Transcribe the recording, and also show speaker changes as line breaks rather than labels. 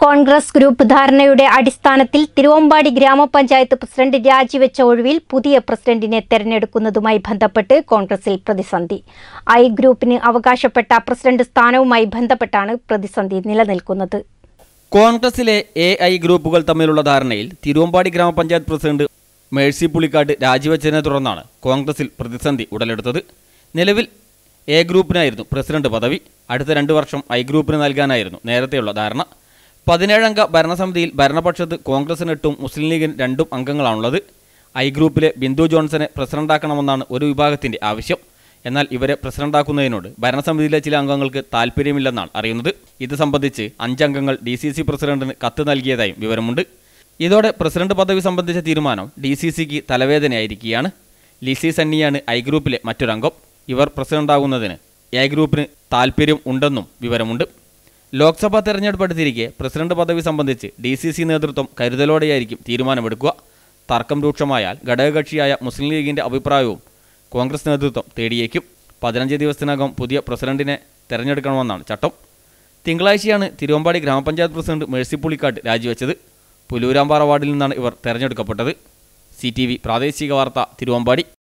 Congress group ധാരണയുടെ അടിസ്ഥാനത്തിൽ തിരുവമ്പാടി ഗ്രാമപഞ്ചായത്ത് പ്രസിഡന്റ് രാജിവെച്ച ഒഴിവിൽ പുതിയ പ്രസിഡന്റിനെ തെരഞ്ഞെടുക്കുന്നതുമായി ബന്ധപ്പെട്ട് കോൺഗ്രസിൽ പ്രതിസന്ധി. ഐ ഗ്രൂപ്പിന് അവകാശപ്പെട്ട പ്രസിഡന്റ് സ്ഥാനവുമായി ബന്ധപ്പെട്ടാണ് പ്രതിസന്ധി നിലനിൽക്കുന്നത്.
കോൺഗ്രസിലെ എ ഗ്രൂപ്പുകൾ തമ്മിലുള്ള ധാരണയിൽ തിരുവമ്പാടി ഗ്രാമപഞ്ചായത്ത് പ്രസിഡന്റ് മേഴ്സി പുളിക്കാട് രാജിവെച്ചതിനെ തുടർന്നാണ് കോൺഗ്രസിൽ പ്രതിസന്ധി ഉടലെടുത്തത്. നിലവിൽ എ ഗ്രൂപ്പിനായിരുന്നു പ്രസിഡന്റ് പദവി. അടുത്ത 2 വർഷം ഐ ഗ്രൂപ്പിന് നൽകാനായിരുന്നു നേരത്തെയുള്ള ധാരണ. 17-അംഗ ഭരണസമിതിയിൽ ഭരണപക്ഷത്ത് കോൺഗ്രസിന് 8ഉം മുസ്ലിം ലീഗിന് 2 അംഗങ്ങളാണുള്ളത്. ഐ ഗ്രൂപ്പിലെ ബിന്ദു ജോൺസനെ പ്രസിഡന്റാക്കണമെന്നാണ് ഒരു വിഭാഗത്തിന്റെ ആവശ്യം. എന്നാൽ ഇവരെ പ്രസിഡന്റാക്കുന്നതിനോട് ഭരണസമിതിയിലെ ചില അംഗങ്ങൾക്ക് താൽപ്പര്യമില്ലെന്നാണ് അറിയുന്നത്. ഇത് സംബന്ധിച്ച് 5 അംഗങ്ങൾ DCC പ്രസിഡന്റിന് കത്ത് നൽകിയതായും വിവരമുണ്ട്. ഇതോടെ പ്രസിഡന്റ് പദവി സംബന്ധിച്ച തീരുമാനം DCCക്ക് തലവേദനയായിരിക്കുകയാണ്. ലിസി സണ്ണിയാണ് ഐ ഗ്രൂപ്പിലെ മറ്റൊരംഗം. ഇവർ പ്രസിഡന്റാകുന്നതിന് എ ഗ്രൂപ്പിന് താൽപ്പര്യം ഉണ്ടെന്നും വിവരമുണ്ട്. ലോക്സഭാ തെരഞ്ഞെടുപ്പ് അടുത്തിരിക്കെ പ്രസിഡന്റ് പദവി സംബന്ധിച്ച് DCC നേതൃത്വം കരുതലോടെയായിരിക്കും തീരുമാനമെടുക്കുക. തർക്കം രൂക്ഷമായാൽ ഘടകകക്ഷിയായ മുസ്ലിം ലീഗിന്റെ അഭിപ്രായവും കോൺഗ്രസ് നേതൃത്വം തേടിയേക്കും. 15 ദിവസത്തിനകം പുതിയ പ്രസിഡന്റിനെ തെരഞ്ഞെടുക്കണമെന്നാണ് ചട്ടം. തിങ്കളാഴ്ചയാണ് തിരുവമ്പാടി ഗ്രാമപഞ്ചായത്ത് പ്രസിഡന്റ് മേഴ്സി പുളിക്കാട് രാജിവെച്ചത്. പുലൂരാമ്പാറ വാർഡിൽ നിന്നാണ് ഇവർ തെരഞ്ഞെടുക്കപ്പെട്ടത്. CTV പ്രാദേശിക വാർത്ത, തിരുവമ്പാടി.